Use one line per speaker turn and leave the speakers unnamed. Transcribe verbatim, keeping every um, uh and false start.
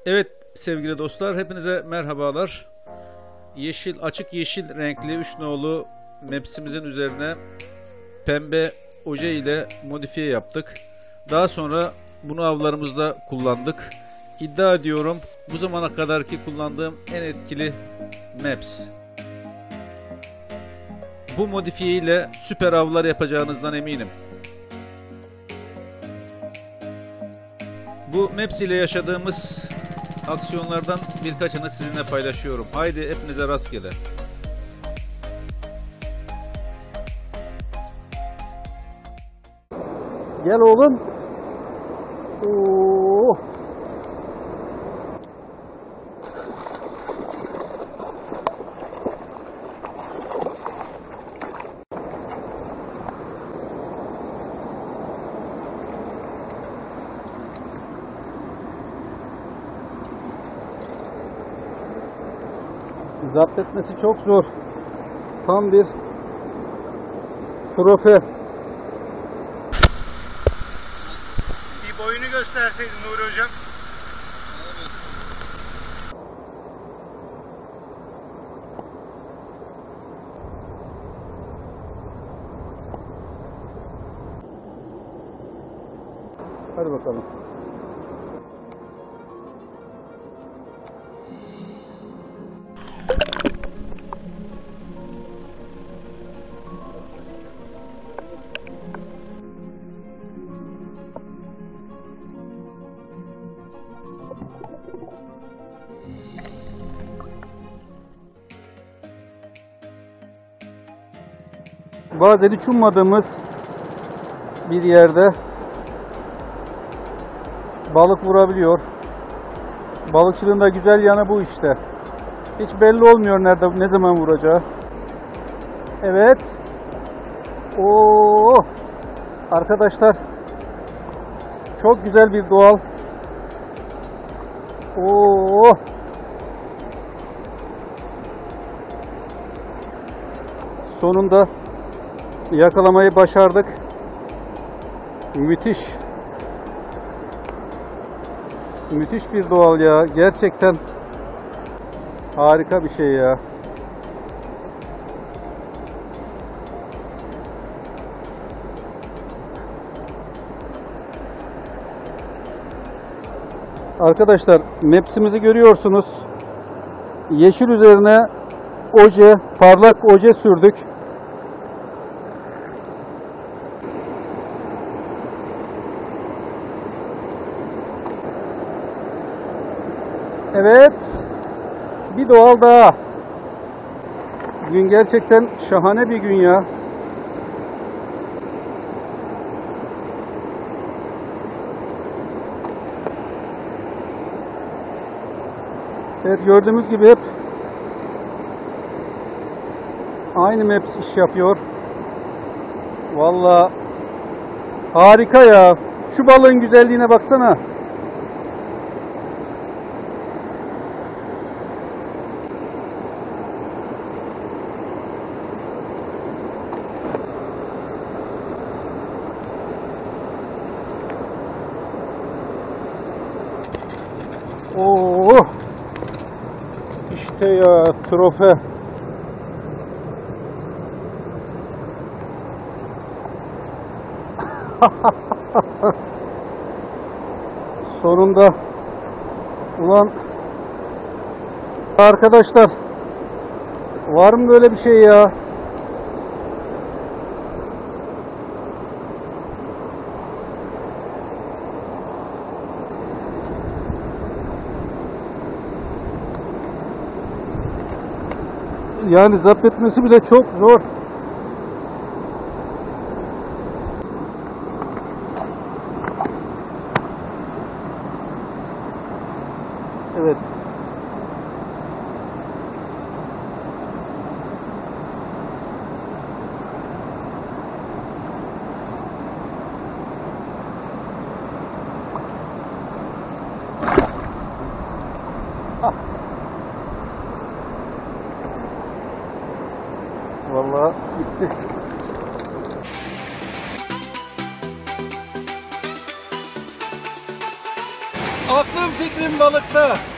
Evet sevgili dostlar, hepinize merhabalar. Yeşil, açık yeşil renkli üç nolu Maps'imizin üzerine pembe oje ile modifiye yaptık. Daha sonra bunu avlarımızda kullandık. İddia ediyorum bu zamana kadarki kullandığım en etkili Maps. Bu modifiye ile süper avlar yapacağınızdan eminim. Bu Maps ile yaşadığımız aksiyonlardan birkaçını sizinle paylaşıyorum. Haydi hepinize rastgele.
Gel oğlum. Oo. Zapt etmesi çok zor. Tam bir trofe.
Bir boyunu gösterseydin Nuri Hocam.
Hadi bakalım. Bazen hiç ummadığımız bir yerde balık vurabiliyor. Balıkçılığın da güzel yanı bu işte. Hiç belli olmuyor nerede, ne zaman vuracağı. Evet. Oo, arkadaşlar, çok güzel bir doğal. Oo. Sonunda yakalamayı başardık. Müthiş. Müthiş bir doğal ya. Gerçekten harika bir şey ya. Arkadaşlar, Maps'imizi görüyorsunuz. Yeşil üzerine oje, parlak oje sürdük. Evet, bir doğal daha. Gün gerçekten şahane bir gün ya. Evet, gördüğümüz gibi hep aynı Maps iş yapıyor. Vallahi harika ya. Şu balığın güzelliğine baksana. Oo, işte ya trofe. Sonunda. Ulan arkadaşlar, var mı böyle bir şey ya? Yani zapt etmesi bile çok zor. Evet. Ah. Vallahi gitti. Aklım fikrim balıkta.